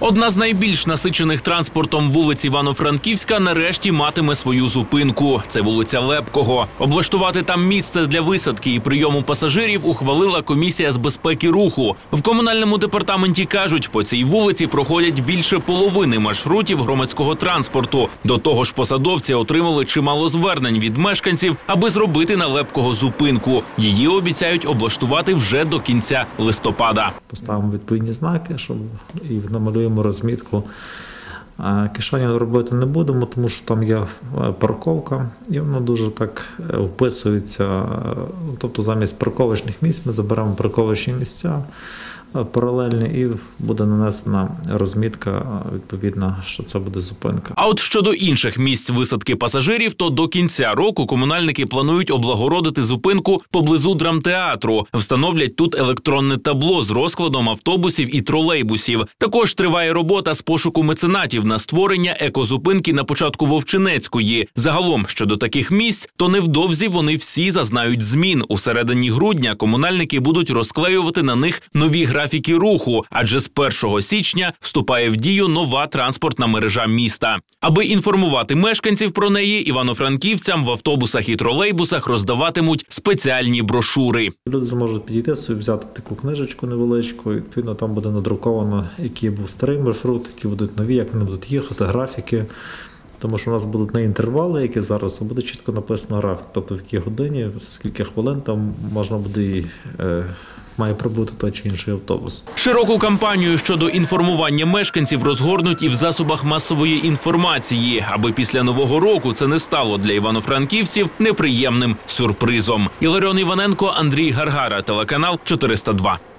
Одна з найбільш насичених транспортом вулиць Івано-Франківська нарешті матиме свою зупинку. Це вулиця Лепкого. Облаштувати там місце для висадки і прийому пасажирів ухвалила комісія з безпеки руху. В комунальному департаменті кажуть, по цій вулиці проходять більше половини маршрутів громадського транспорту. До того ж, посадовці отримали чимало звернень від мешканців, аби зробити на Лепкого зупинку. Її обіцяють облаштувати вже до кінця листопада. Поставимо відповідні знаки, щоб і намалюємо розмітку. Кишені робити не будемо, тому що там є парковка, і воно дуже так вписується. Тобто замість парковочних місць ми заберемо парковочні місця паралельні і буде нанесена розмітка, відповідно, що це буде зупинка. А от щодо інших місць висадки пасажирів, то до кінця року комунальники планують облагородити зупинку поблизу драмтеатру. Встановлять тут електронне табло з розкладом автобусів і тролейбусів. Також триває робота з пошуку меценатів на створення екозупинки на початку Вовчинецької. Загалом, щодо таких місць, то невдовзі вони всі зазнають змін. У середині грудня комунальники будуть розклеювати на них нові графіки руху, адже з 1 січня вступає в дію нова транспортна мережа міста. Аби інформувати мешканців про неї, івано-франківцям в автобусах і тролейбусах роздаватимуть спеціальні брошури. Люди зможуть підійти собі, взяти таку книжечку невеличку, і, відповідно, там буде надруковано, який був старий маршрут, які будуть нові, як вони будуть їхати, графіки. Тому що у нас будуть не інтервали, які зараз, а буде чітко написано графік. Тобто в якій годині, скільки хвилин там можна буде і має прибути той чи інший автобус. Широку кампанію щодо інформування мешканців розгорнуть і в засобах масової інформації, аби після Нового року це не стало для івано-франківців неприємним сюрпризом. Іларіон Іваненко, Андрій Гаргара, телеканал 402.